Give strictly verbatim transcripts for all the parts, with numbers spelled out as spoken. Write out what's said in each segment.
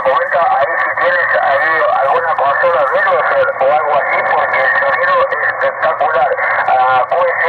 comenta ahí si tienes ahí alguna consola Velocer o algo así, porque el sonido es espectacular. Uh, Q S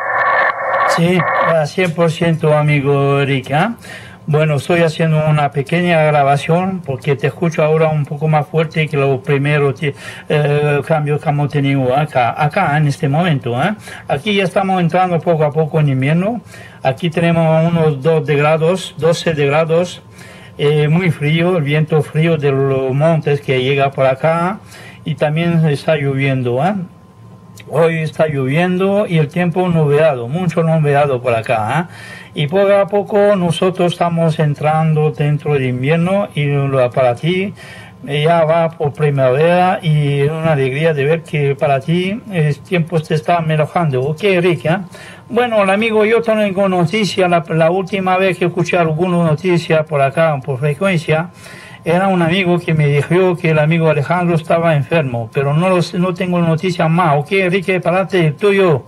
L. Sí, a cien por ciento, amigo Eric, ¿eh? Bueno, estoy haciendo una pequeña grabación porque te escucho ahora un poco más fuerte que los primeros eh, cambios que hemos tenido acá, acá en este momento, ¿eh? Aquí ya estamos entrando poco a poco en invierno. Aquí tenemos unos dos grados, doce grados, eh, muy frío, el viento frío de los montes que llega por acá y también está lloviendo, ¿eh? Hoy está lloviendo y el tiempo nublado, mucho nublado por acá, ¿eh? Y poco a poco nosotros estamos entrando dentro del invierno y para ti ya va por primavera y es una alegría de ver que para ti el tiempo te está mejorando. Ok, Rick, ¿eh? Bueno, el amigo, yo tengo noticia, la, la última vez que escuché alguna noticia por acá, por frecuencia, era un amigo que me dijo que el amigo Alejandro estaba enfermo, pero no, los, no tengo noticias más. Ok, Enrique, parate, tuyo.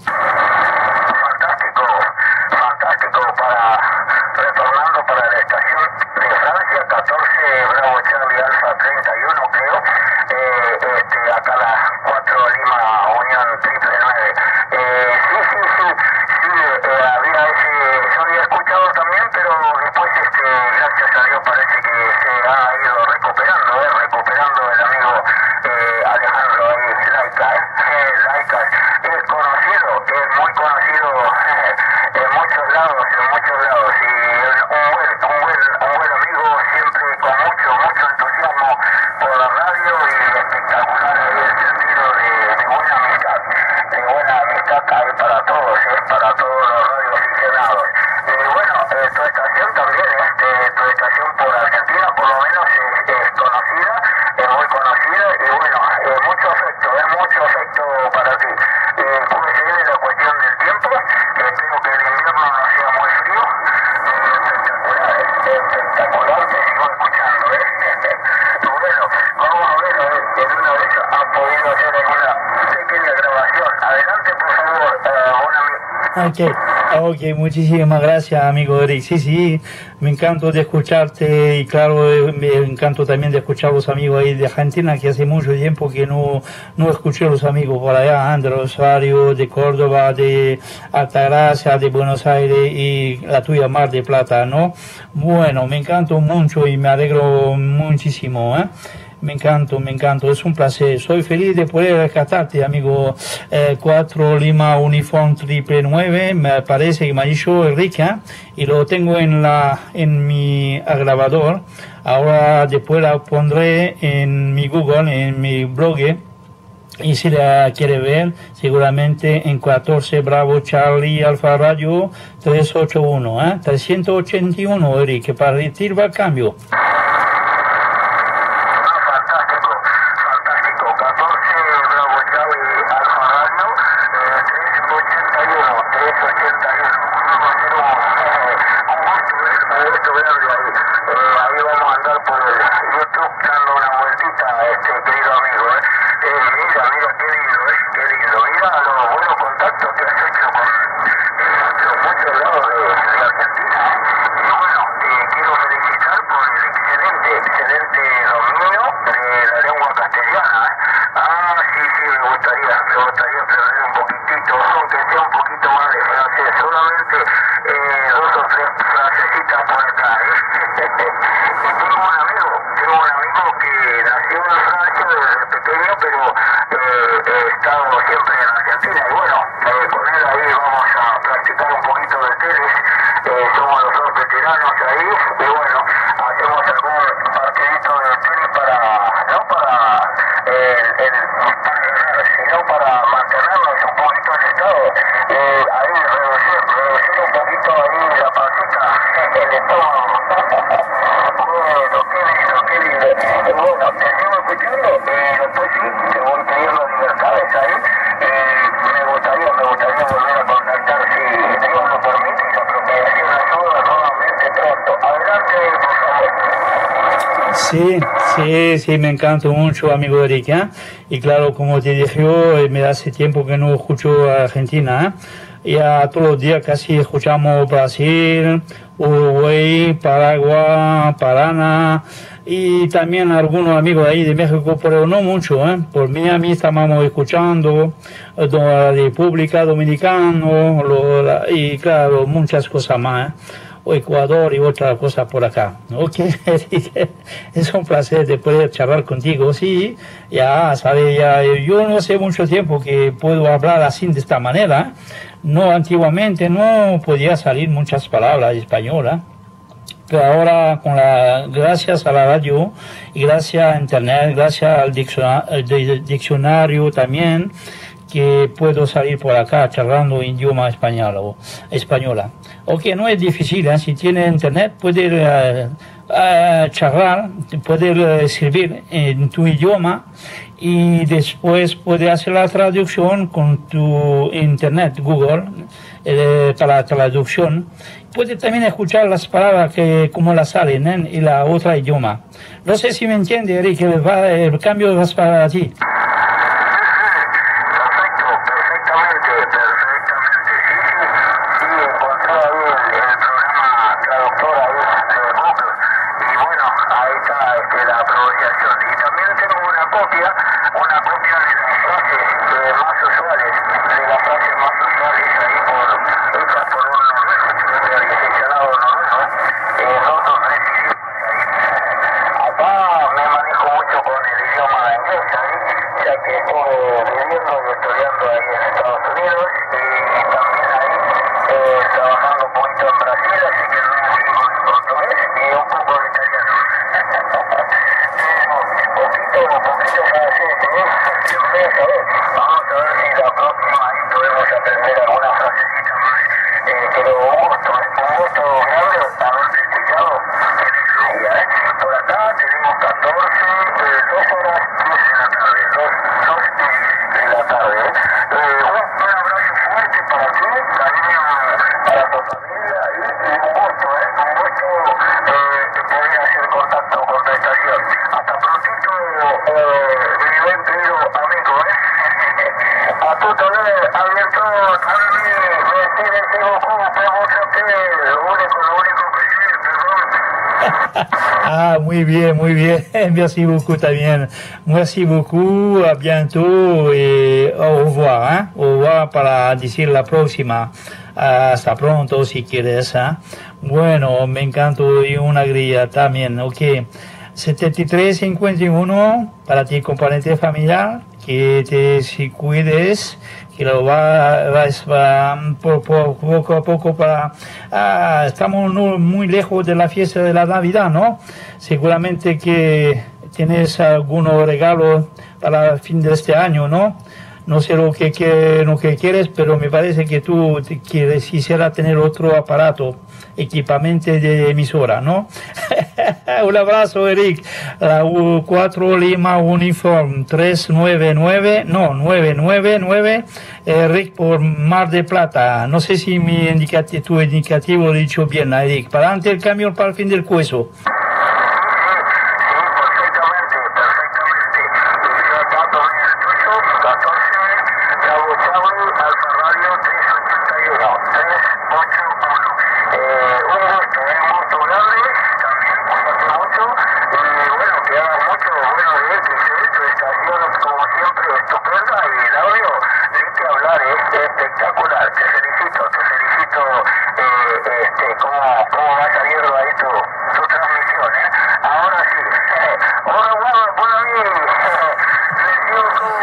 Fantástico, fantástico, para, retornando para la estación de Francia, catorce Bravo Charlie Alfa treinta y uno creo, eh, este, acá las cuatro Lima Unión triple nueve. Eh, sí, sí, sí, sí, eh, había ese, yo había escuchado también, pero después, este, gracias a Dios parece que se ha ido recuperando, eh, recuperando el amigo eh, Alejandro ahí, Laica, eh, eh, Laica, es conocido, es muy conocido eh, en muchos lados, en muchos lados, y un buen, un buen, un buen amigo, siempre con mucho, mucho entusiasmo por la radio y espectacular ahí el sentido de, de buena amistad, de buena amistad hay para todos, eh, para todos los radioaficionados. Y bueno, eh, tu estación también, este, tu estación por Argentina por lo menos es, es conocida, es muy conocida y bueno, eh, mucho afecto, es mucho afecto para ti. Eh, Q S L, la cuestión del tiempo, eh, espero que el invierno no sea muy frío, eh, espectacular, eh, espectacular, te sigo escuchando, eh. Bueno, vamos a ver, a ver, en una vez ha podido hacer alguna pequeña grabación. Adelante, por favor, uh, un amigo. Okay. Ok, muchísimas gracias, amigo Eric. Sí, sí, me encanta de escucharte y claro, me encanta también de escuchar a los amigos ahí de Argentina, que hace mucho tiempo que no, no escuché a los amigos por allá, de Rosario, de Córdoba, de Altagracia, de Buenos Aires y la tuya Mar de Plata, ¿no? Bueno, me encanta mucho y me alegro muchísimo, ¿eh? Me encanta, me encanta, es un placer. Soy feliz de poder rescatarte, amigo. Eh, cuatro Lima Uniform triple nueve, me parece que me ha dicho Enrique, ¿eh? Y lo tengo en la en mi grabador. Ahora después la pondré en mi Google, en mi blog. Y si la quiere ver, seguramente en catorce Bravo Charlie Alfa Radio trescientos ochenta y uno, ¿eh? trescientos ochenta y uno, Enrique, para retirar el cambio. Sí, Sí, sí, me encanta mucho, amigo Eric, ¿eh? Y claro, como te dije yo, me hace tiempo que no escucho a Argentina, ¿eh? Ya todos los días casi escuchamos Brasil, Uruguay, Paraguay, Paraná, y también algunos amigos ahí de México, pero no mucho, ¿eh? Por mí, a mí estamos escuchando eh, la República Dominicana, lo- la- y claro, muchas cosas más, ¿eh? O Ecuador y otra cosa por acá. Ok, es un placer de poder charlar contigo. Sí, ya sabes, ya, yo no sé mucho tiempo que puedo hablar así de esta manera. No, antiguamente no podía salir muchas palabras españolas. Pero ahora, con la, gracias a la radio y gracias a internet, gracias al dicciona- al di- diccionario también, que puedo salir por acá charlando idioma español o española. Ok, no es difícil, ¿eh? Si tiene internet, puede eh, eh, charlar, puede eh, escribir en tu idioma y después puede hacer la traducción con tu internet, Google, eh, para la traducción. Puede también escuchar las palabras que como las salen, ¿eh? Y la otra idioma. No sé si me entiende, Eric, el, va- el cambio es para ti. Perfecto, perfectamente, perfectamente. Sí, sí, sí, encontré ahí el, el programa traductor ahí de Google. Y bueno, ahí está este, la pronunciación. Y también tengo una copia, una copia de las frases eh, más usuales, de las frases más usuales ahí por, hechas por un noruego, el licenciado noruego, eh, dos o tres idiomas ahí. Acá me manejo mucho con el idioma inglés, ¿sabes? Ya que estuve viviendo y estudiando ahí en Estados Unidos y también ahí eh, trabajando un poquito en Brasil, así que no me con el portugués y un poco de italiano. Pero poquito, poquito francés, ¿eh? Yo voy a saber. Vamos a ver si la próxima ahí podemos aprender alguna frasecita más. Eh, pero un gusto, un gusto grande haberte escuchado en este día, ¿eh? Por acá tenemos catorce, eh, dos horas diez de la tarde, dos, dos de la tarde, ¿eh? Eh, un, un abrazo fuerte para ti, también para tu familia y, y un gusto, ¿eh? Un gusto eh, de poder hacer contacto con tu estación. Hasta prontito, eh, mi buen querido amigo, ¿eh? A tu también, abierto, también, Mercedes de Goku, podemos hacer lo único, lo único que sí, perdón. Ah, muy bien, muy bien. Merci beaucoup también. Merci beaucoup. A bientôt et au revoir, ¿eh? Au revoir para decir la próxima. Hasta pronto si quieres, ¿eh? Bueno, me encantó y una alegría también. Ok. setenta y tres cincuenta y uno para ti, componente familiar, que te si cuides, que lo va, vas va, po- po- poco a poco para... Ah, estamos no- muy lejos de la fiesta de la Navidad, ¿no? Seguramente que tienes algunos regalos para el fin de este año, ¿no? No sé lo que, que- lo que quieres, pero me parece que tú te quieres, quisiera tener otro aparato, equipamiento de emisora, ¿no? Un abrazo, Eric. La U cuatro Lima Uniform tres nueve nueve, no, nueve nueve nueve, Eric por Mar de Plata. No sé si mi indicativo, tu indicativo lo he dicho bien, Eric. Para adelante el camión para el fin del cueso. Sí, perfectamente, perfectamente. Y yo acá tomé el tuyo, catorce, Bravo Charlie, Alfa Radio trescientos ochenta y uno, trescientos ochenta y uno. Eh, un gusto, un gusto grande, también, cuídate mucho. Y bueno, que hagas mucho bueno de esto, y tu estación, como siempre, estupenda. Y el audio, de que hablar, es espectacular. Te felicito, te felicito, eh, este, cómo, cómo va saliendo ahí tu, tu transmisión, ¿eh? Ahora sí. Hola, bueno, por ahí. Recibo como...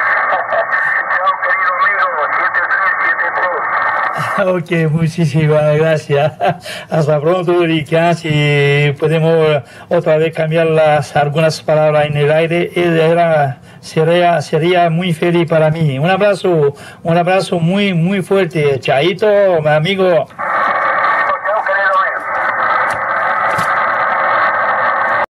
Chao, querido amigo, siete tres siete tres. Ok, muchísimas gracias. Hasta pronto, Erika. Si podemos otra vez cambiar las, algunas palabras en el aire, era, sería, sería muy feliz para mí. Un abrazo, un abrazo muy, muy fuerte. Chaito, mi amigo.